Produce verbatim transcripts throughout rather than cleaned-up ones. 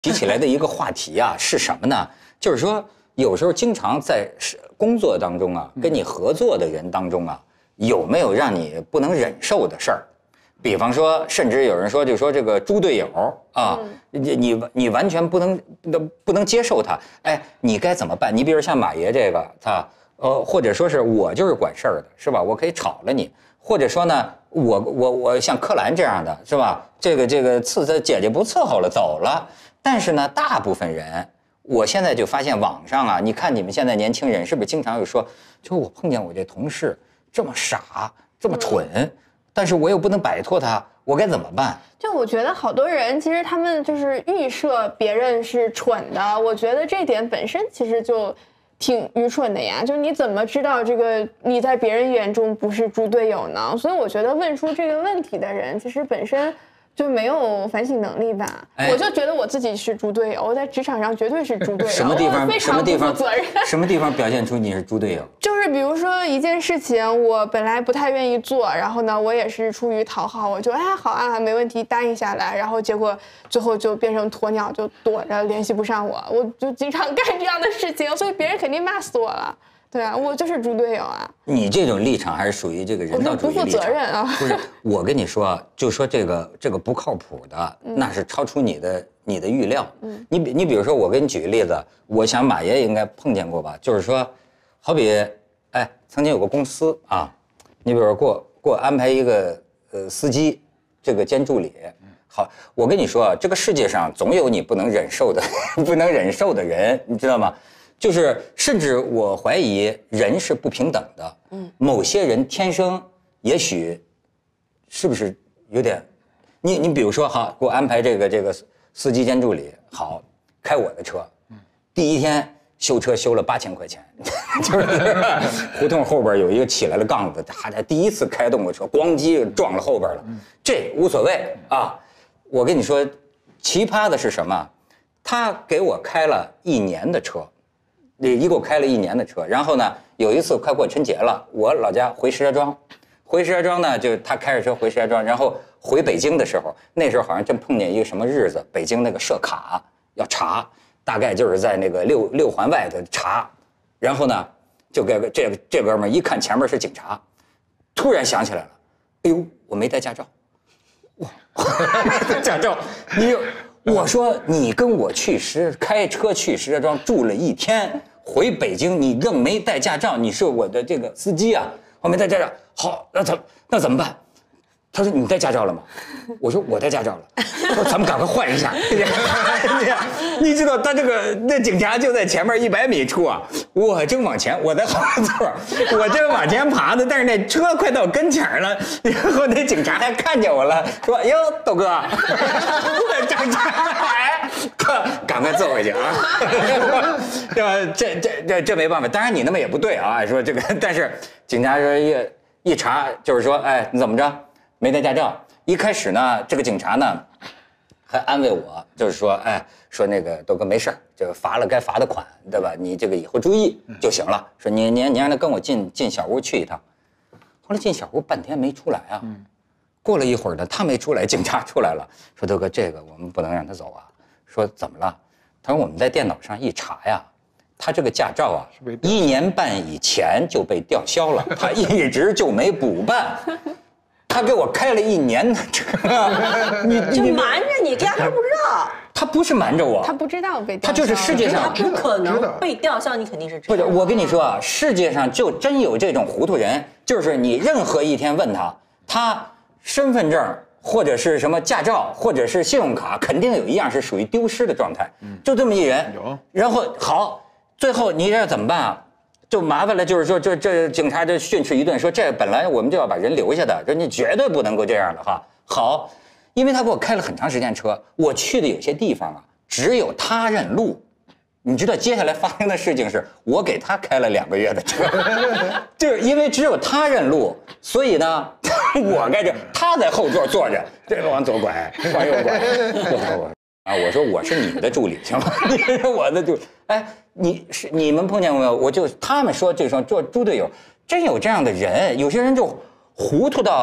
提起来的一个话题啊，是什么呢？就是说，有时候经常在工作当中啊，跟你合作的人当中啊，有没有让你不能忍受的事儿？比方说，甚至有人说，就说这个猪队友啊，你你你完全不能不能接受他，哎，你该怎么办？你比如像马爷这个，他呃，或者说是我就是管事儿的，是吧？我可以炒了你，或者说呢，我我我像柯蓝这样的，是吧？这个这个伺他姐姐不伺候了，走了。但是呢，大部分人，我现在就发现网上啊，你看你们现在年轻人是不是经常有说，就我碰见我这同事这么傻，这么蠢，嗯、但是我又不能摆脱他，我该怎么办？ 就我觉得好多人其实他们就是预设别人是蠢的，我觉得这点本身其实就挺愚蠢的呀。就你怎么知道这个你在别人眼中不是猪队友呢？所以我觉得问出这个问题的人，其实本身就没有反省能力吧？哎、我就觉得我自己是猪队友，我在职场上绝对是猪队友。 什么地方？ 非常不负责任。 什么地方表现出你是猪队友？ 就是比如说一件事情，我本来不太愿意做，然后呢，我也是出于讨好，我就哎好啊，没问题，答应下来，然后结果最后就变成鸵鸟，就躲着联系不上我，我就经常干这样的事情，所以别人肯定骂死我了。对啊，我就是猪队友啊！ 你这种立场还是属于这个人道主义立场， 不负责任啊！ 不是，我跟你说啊，就说这个这个不靠谱的，嗯、那是超出你的你的预料。嗯，你比你比如说，我给你举个例子，我想马爷应该碰见过吧？就是说，好比哎，曾经有个公司啊，你比如说给我给我安排一个呃司机，这个兼助理。好，我跟你说啊，这个世界上总有你不能忍受的不能忍受的人，你知道吗？就是，甚至我怀疑人是不平等的。嗯，某些人天生也许，是不是有点？你你比如说哈，给我安排这个这个司机兼助理，好，开我的车，第一天修车修了八千块钱，就是胡同后边有一个起来了杠子，他他第一次开动过车，咣叽撞了后边了，这无所谓啊。我跟你说，奇葩的是什么？他给我开了一年的车。一共开了一年的车，然后呢，有一次快过春节了，我老家回石家庄，回石家庄呢，就他开着车回石家庄，然后回北京的时候，那时候好像正碰见一个什么日子，北京那个设卡要查，大概就是在那个六六环外的查，然后呢，就给这个这哥们儿一看前面是警察，突然想起来了，哎呦，我没带驾照，哇，驾照，你我说你跟我去石开车去石家庄住了一天。回北京，你仍没带驾照，你是我的这个司机啊，我没带驾照。好，那怎那怎么办？他说你带驾照了吗？我说我带驾照了。说咱们赶快换一下。你知道他这个那警察就在前面一百米处啊，我正往前，我在后座，我正往前爬呢，但是那车快到跟前了，然后那警察还看见我了，说哟，豆哥，警察。赶快揍回去啊！对吧？这这这这没办法，当然你那么也不对啊。说这个，但是警察说一一查，就是说，哎，你怎么着？没带驾照。一开始呢，这个警察呢还安慰我，就是说，哎，说那个豆哥没事，这个罚了该罚的款，对吧？你这个以后注意就行了。说你你你让他跟我进进小屋去一趟。后来进小屋半天没出来啊。过了一会儿呢，他没出来，警察出来了，说豆哥，这个我们不能让他走啊。说怎么了？他说我们在电脑上一查呀，他这个驾照啊，一年半以前就被吊销了，他一直就没补办。他给我开了一年的车， 你就瞒着你，压根不知道。 他不是瞒着我， 他不知道被吊销， 他就是世界上他不可能被吊销，你肯定是知道。 不是，我跟你说啊，世界上就真有这种糊涂人，就是你任何一天问他，他身份证。或者是什么驾照，或者是信用卡，肯定有一样是属于丢失的状态。就这么一人，有。然后好，最后你这怎么办啊？就麻烦了，就是说这这警察这训斥一顿，说这本来我们就要把人留下的，说你绝对不能够这样的哈。好，因为他给我开了很长时间车，我去的有些地方啊，只有他认路。你知道接下来发生的事情是我给他开了两个月的车，就是因为只有他认路，所以呢，我该这他在后座坐着，这个往左拐，往右拐，我啊，我说我是你们的助理行吗？你是我的助理，哎，你是你们碰见过没有？我就他们说这双做猪队友，真有这样的人，有些人就糊涂到啊。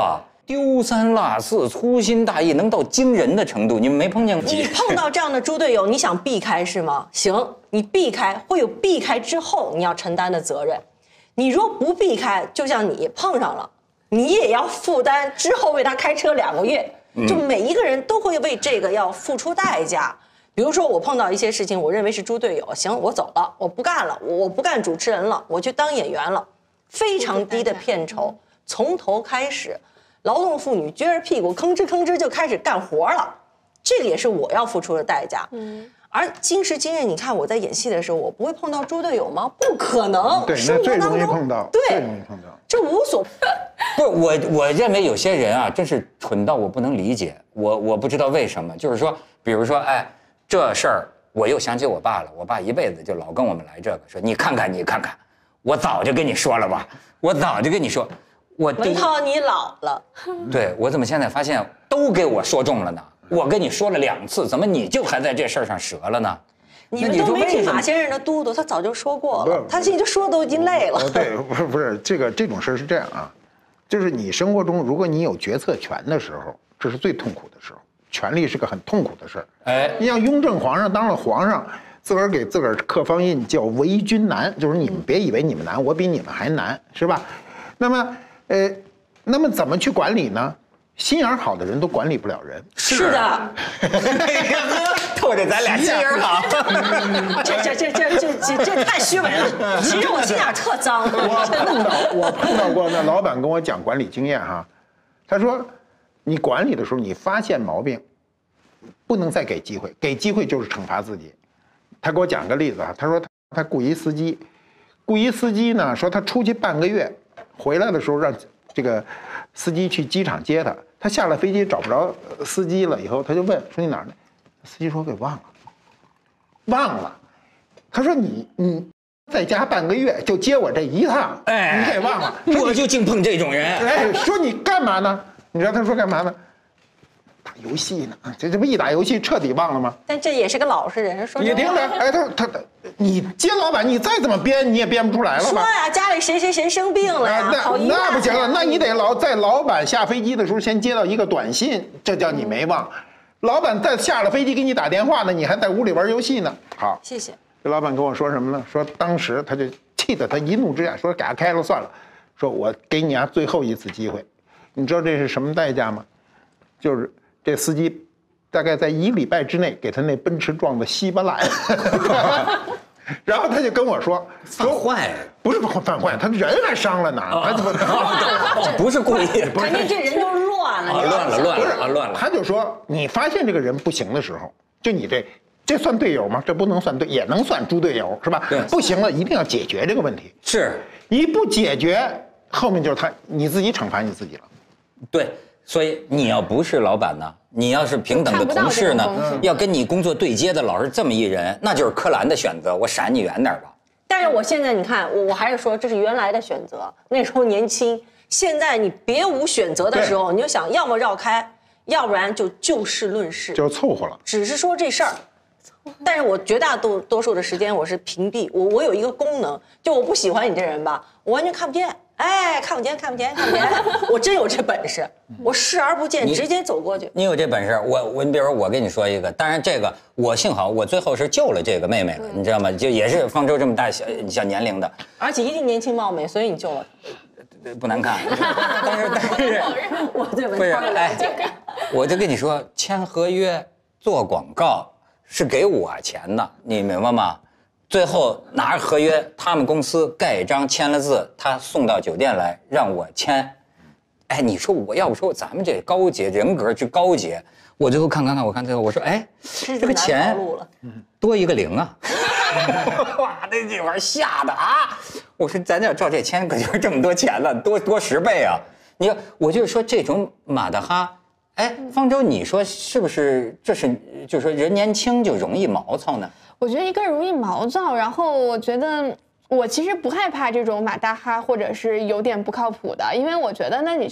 丢三落四、粗心大意，能到惊人的程度，你们没碰见过？ 你碰到这样的猪队友，你想避开是吗？行，你避开会有避开之后你要承担的责任。你若不避开，就像你碰上了，你也要负担之后为他开车两个月。就每一个人都会为这个要付出代价。比如说我碰到一些事情，我认为是猪队友，行，我走了，我不干了，我不干主持人了，我去当演员了，非常低的片酬，从头开始，劳动妇女撅着屁股吭哧吭哧就开始干活了，这个也是我要付出的代价。嗯。而今时今日，你看我在演戏的时候，我不会碰到猪队友吗？不可能， 对，那最容易碰到， 对， 最容易碰到， 这无所。 不是我，我认为有些人啊，真是蠢到我不能理解。我我不知道为什么，就是说，比如说，哎，这事儿我又想起我爸了。我爸一辈子就老跟我们来这个，说你看看，你看看，我早就跟你说了吧，我早就跟你说，我文涛你老了。 对，我怎么现在发现都给我说中了呢？我跟你说了两次，怎么你就还在这事儿上折了呢？ 你们都没听马先生的嘟嘟，他早就说过了，他现在就说的都已经累了。 对，不是不是，这个这种事是这样啊，就是你生活中如果你有决策权的时候，这是最痛苦的时候，权力是个很痛苦的事儿。哎，你像雍正皇上当了皇上，自个儿给自个儿刻方印叫为君难，就是你们别以为你们难，我比你们还难，是吧？那么，呃，那么怎么去管理呢？心眼好的人都管理不了人。 是的。 透着咱俩心眼好。 这这这这这这这太虚伪了。其实我心眼特脏。 我碰到我碰到过那老板跟我讲管理经验哈，他说，你管理的时候你发现毛病，不能再给机会，给机会就是惩罚自己。他给我讲个例子啊，他说他雇一司机，雇一司机呢说他出去半个月，回来的时候让这个司机去机场接他。他下了飞机找不着司机了，以后他就问说你哪儿呢？司机说给忘了，忘了。他说你你在家半个月就接我这一趟，哎，你给忘了。 我就净碰这种人。 哎，说你干嘛呢？你知道他说干嘛呢？打游戏呢。这这不一打游戏彻底忘了吗？ 但这也是个老实人，说你听着，哎，他他你接老板，你再怎么编你也编不出来了吧？ 说呀，家里谁谁谁生病了呀， 那那不行了，那你得老在老板下飞机的时候先接到一个短信，这叫你没忘。老板在下了飞机给你打电话呢，你还在屋里玩游戏呢。好， 谢谢。 这老板跟我说什么呢？说当时他就气得他一怒之下说给他开了算了，说我给你啊最后一次机会，你知道这是什么代价吗？就是这司机大概在一礼拜之内给他那奔驰撞得稀巴烂。然后他就跟我说， 犯坏不是犯坏，他人还伤了呢。他怎么不是故意？ 肯定这人都乱了， 乱了乱了乱了。 他就说，你发现这个人不行的时候，就你这这算队友吗？这不能算队，也能算猪队友是吧？ 对， 不行了，一定要解决这个问题。 是， 一不解决，后面就是他你自己惩罚你自己了。 对。所以你要不是老板呢，你要是平等的同事呢，要跟你工作对接的老是这么一人，那就是柯蓝的选择，我闪你远点吧。 但是我现在你看，我我还是说这是原来的选择，那时候年轻。现在你别无选择的时候，你就想要么绕开，要不然就就事论事， 就凑合了。 只是说这事儿，但是我绝大多多数的时间我是屏蔽。我我有一个功能，就我不喜欢你这人吧，我完全看不见。哎，看不见，看不见，看不见！我真有这本事，我视而不见，直接走过去。 你有这本事，我我你比如说，我跟你说一个，当然这个我幸好我最后是救了这个妹妹了，你知道吗？就也是方舟这么大小小年龄的， 而且一定年轻貌美，所以你救了她。不难看，但是但是我对不是哎，我就跟你说，签合约做广告是给我钱的，你明白吗？最后拿着合约，他们公司盖章签了字，他送到酒店来让我签。哎，你说我要不说咱们这高洁人格之高洁，我最后看看看，我看最后我说，哎，这个钱多一个零啊！哇，那这玩意儿吓的啊！我说咱要照这签，可就是这么多钱了，多多十倍啊！你看，我就是说这种马大哈，哎，方舟，你说是不是？这是就是说人年轻就容易毛糙呢？ 我觉得一个容易毛躁，然后我觉得我其实不害怕这种马大哈或者是有点不靠谱的，因为我觉得那你就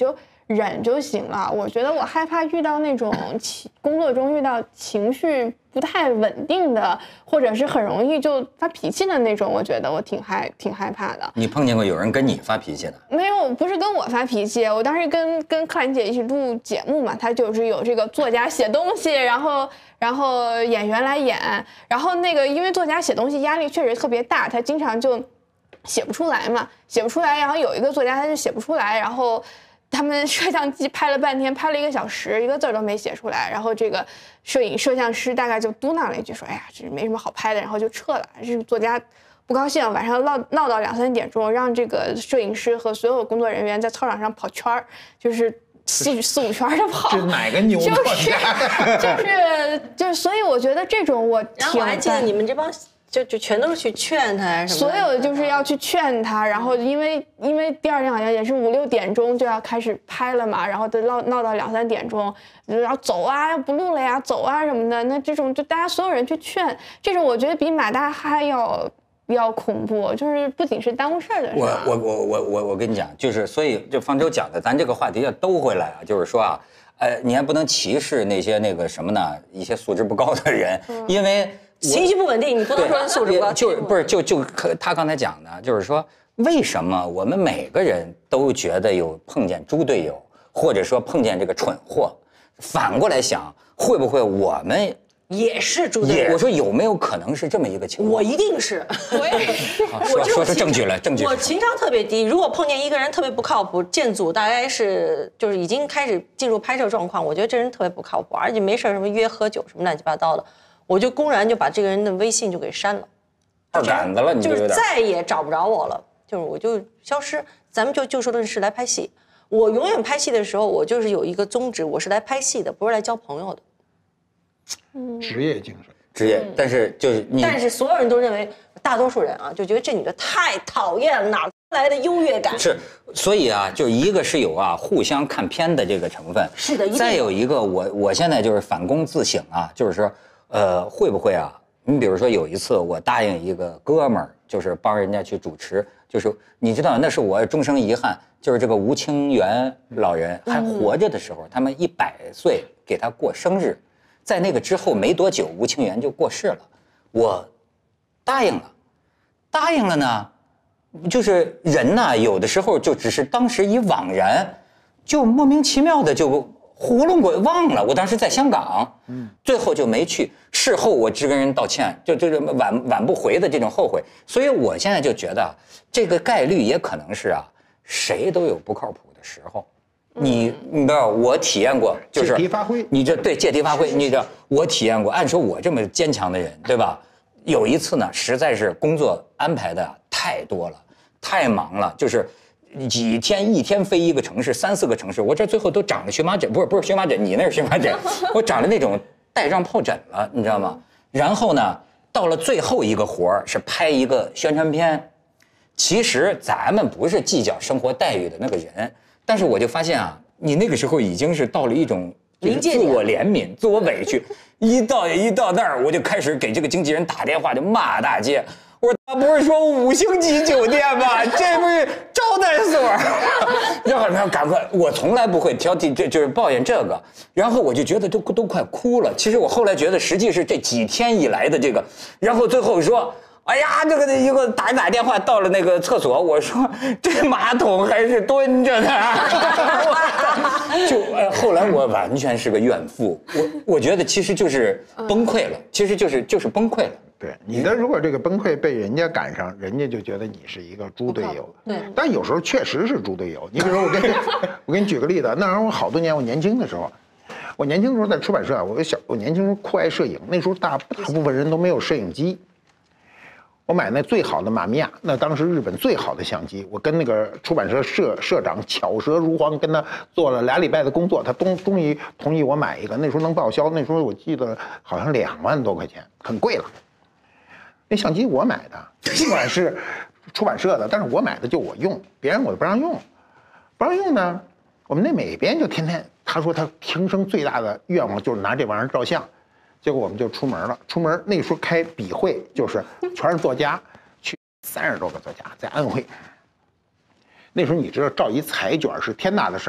忍就行了。我觉得我害怕遇到那种情工作中遇到情绪不太稳定的，或者是很容易就发脾气的那种，我觉得我挺害挺害怕的。 你碰见过有人跟你发脾气的？ 没有，不是跟我发脾气，我当时跟跟克兰姐一起录节目嘛，她就是有这个作家写东西，然后然后演员来演，然后那个因为作家写东西压力确实特别大，他经常就写不出来嘛，写不出来，然后有一个作家他就写不出来，然后他们摄像机拍了半天，拍了一个小时，一个字都没写出来，然后这个摄影摄像师大概就嘟囔了一句说：“哎呀，这没什么好拍的。”然后就撤了。这作家不高兴，晚上闹闹到两三点钟，让这个摄影师和所有工作人员在操场上跑圈儿，就是四四五圈的跑。 这哪个牛作家？ 就是就是，所以我觉得这种我挺。 然后我还记得你们这帮。就就全都是去劝他什么， 所有就是要去劝他，然后因为因为第二天好像也是五六点钟就要开始拍了嘛，然后都闹闹到两三点钟，然后走啊不录了呀，走啊什么的，那这种就大家所有人去劝，这种我觉得比马大哈要要恐怖，就是不仅是耽误事儿的事。 我我我我我我跟你讲，就是所以就方舟讲的，咱这个话题要兜回来啊，就是说啊，呃，你还不能歧视那些那个什么呢，一些素质不高的人，嗯、因为。 情绪不稳定，你不能说素质不高。 就不是就就他刚才讲的，就是说为什么我们每个人都觉得有碰见猪队友，或者说碰见这个蠢货，反过来想，会不会我们也是猪队友？ 我说有没有可能是这么一个情况？ 我一定是，我也是。 我说出证据来，证据。 我情商特别低，如果碰见一个人特别不靠谱，建组大概是就是已经开始进入拍摄状况，我觉得这人特别不靠谱，而且没事什么约喝酒什么乱七八糟的。我就公然就把这个人的微信就给删了， 二杆子了，你就是再也找不着我了，就是我就消失。咱们就就事论事来拍戏。我永远拍戏的时候，我就是有一个宗旨，我是来拍戏的，不是来交朋友的。 嗯，职业精神， 职业，但是就是你， 但是所有人都认为，大多数人啊，就觉得这女的太讨厌了，哪来的优越感？ 是，所以啊，就一个是有啊互相看偏的这个成分， 是的， 再有一个我我现在就是反躬自省啊，就是说。呃，会不会啊？你比如说有一次，我答应一个哥们儿，就是帮人家去主持，就是你知道，那是我终生遗憾，就是这个吴清源老人还活着的时候，嗯、他们一百岁给他过生日，在那个之后没多久，吴清源就过世了。我答应了，答应了呢，就是人呢，有的时候就只是当时一惘然，就莫名其妙的就。糊弄过忘了，我当时在香港，嗯，最后就没去。事后我只跟人道歉，就就是挽挽不回的这种后悔。所以我现在就觉得，这个概率也可能是啊，谁都有不靠谱的时候。你你知道，我体验过，就是借题发挥。 你这对借题发挥，你知道，我体验过。按说我这么坚强的人，对吧？有一次呢，实在是工作安排的太多了，太忙了，就是。几天一天飞一个城市，三四个城市，我这最后都长了荨麻疹，不是不是荨麻疹，你那是荨麻疹，我长了那种带状疱疹了，你知道吗？然后呢，到了最后一个活儿是拍一个宣传片，其实咱们不是计较生活待遇的那个人，但是我就发现啊，你那个时候已经是到了一种就是自我怜悯、自我委屈，一到一到那儿，我就开始给这个经纪人打电话，就骂大街。我说他不是说五星级酒店吗？这不是招待所。然后他赶快，我从来不会挑剔，这就是抱怨这个。然后我就觉得都都快哭了。其实我后来觉得，实际是这几天以来的这个。然后最后说，哎呀，这个一个打打电话到了那个厕所，我说这马桶还是蹲着的。就呃，后来我完全是个怨妇。我我觉得其实就是崩溃了，其实就是就是崩溃了。 对你的，如果这个崩溃被人家赶上，人家就觉得你是一个猪队友。 对， 但有时候确实是猪队友。你比如说，我给你，我给你举个例子，那时候我好多年，我年轻的时候，我年轻的时候在出版社，我小，我年轻时候酷爱摄影，那时候大大部分人都没有摄影机。我买那最好的马米亚，那当时日本最好的相机，我跟那个出版社社社长巧舌如簧，跟他做了俩礼拜的工作，他终终于同意我买一个。那时候能报销，那时候我记得好像两万多块钱，很贵了。那相机我买的，尽管是出版社的，但是我买的就我用，别人我都不让用，不让用呢。我们那美编就天天他说他平生最大的愿望就是拿这玩意儿照相，结果我们就出门了。出门那时候开笔会，就是全是作家，去三十多个作家在安徽。那时候你知道照一彩卷是天大的事儿，得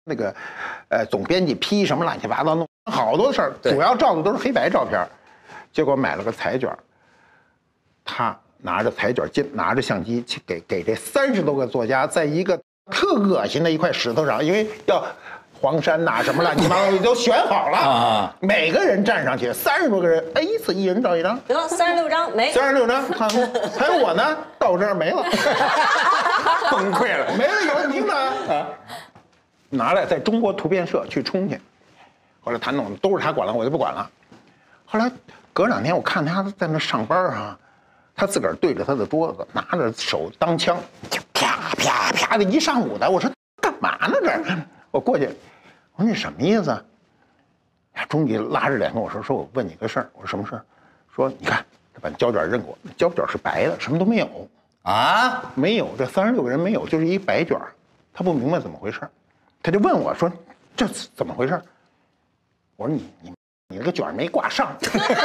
那个，呃，总编辑批什么乱七八糟，弄好多事儿， 对主要照的都是黑白照片。结果买了个彩卷，他拿着彩卷进，拿着相机去给给这三十多个作家，在一个特恶心的一块石头上，因为要黄山呐、什么乱七八糟都选好了啊， 每个人站上去，三十多个人，哎，一次一人照一张， 得三十六张没， 三十六张，看还有我呢，到这儿没了， 崩溃了， 没了有你呢啊，拿来在中国图片社去冲去，后来他弄都是他管了，我就不管了。后来隔两天我看他在那上班啊，他自个儿对着他的桌子，拿着手当枪，啪啪啪的一上午的，我说干嘛呢这儿？我过去，我说你什么意思啊？呀，终于拉着脸跟我说，说我问你个事儿。我说什么事儿？说你看，他把胶卷扔给我，胶卷是白的，什么都没有啊， 没有，这三十六个人没有，就是一白卷。他不明白怎么回事，他就问我说这怎么回事？我说你你你那个卷没挂上，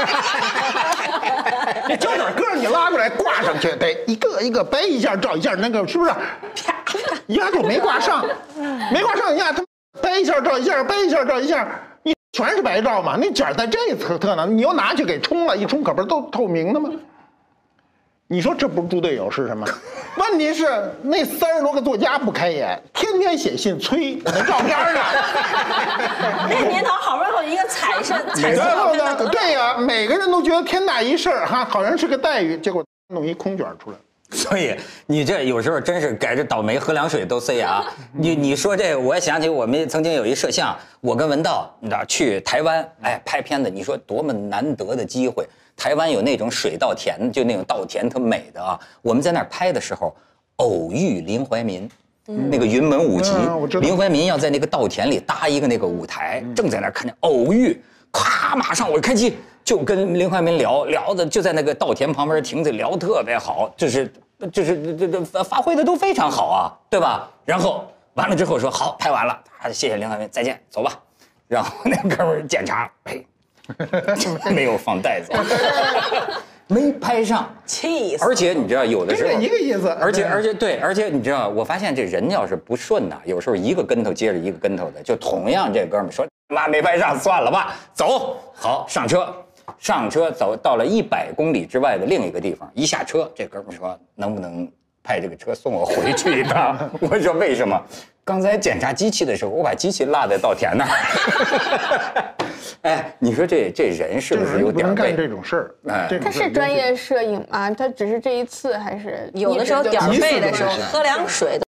这胶卷搁上你拉过来挂上去，得一个一个掰一下照一下，那个是不是？啪，一下就没挂上，没挂上，一下他掰一下照一下，掰一下照一下，你全是白照嘛？那卷在这侧侧呢，你又拿去给冲了，一冲可不是都透明的吗？你说这不是猪队友是什么？问题是那三十多个作家不开眼，天天写信催我的照片呢。 那年头好不容易有一个彩色彩色然后照片呢，对呀、每个人都觉得天大一事儿哈，好像是个待遇，结果弄一空卷出来。 所以你这有时候真是改着倒霉喝凉水都塞牙。你你说这个，我也想起我们曾经有一摄像，我跟文道你知道去台湾哎拍片子，你说多么难得的机会。台湾有那种水稻田，就那种稻田特美的啊。我们在那儿拍的时候，偶遇林怀民，嗯、那个云门舞集， 嗯、 林怀民要在那个稻田里搭一个那个舞台，嗯、正在那儿看见偶遇，咵，马上我开机就跟林怀民聊聊的，就在那个稻田旁边亭子聊特别好，就是就是这这发挥的都非常好啊，对吧？然后完了之后说好，拍完了，啊，谢谢林怀民，再见，走吧。然后那哥们儿检查，哎。没有放袋子，没拍上， 气死！ 而且你知道，有的时候跟这一个意思， 而且而且对，而且你知道，我发现这人要是不顺呐，有时候一个跟头接着一个跟头的，就同样这哥们说妈没拍上，算了吧，走，好上车，上车走到了一百公里之外的另一个地方，一下车，这哥们说能不能派这个车送我回去一趟？我说为什么？刚才检查机器的时候，我把机器落在稻田那儿。哎，你说这这人是不是有点不能干这种事儿？哎， 他是专业摄影吗？他只是这一次还是有的时候点儿背的时候喝凉水。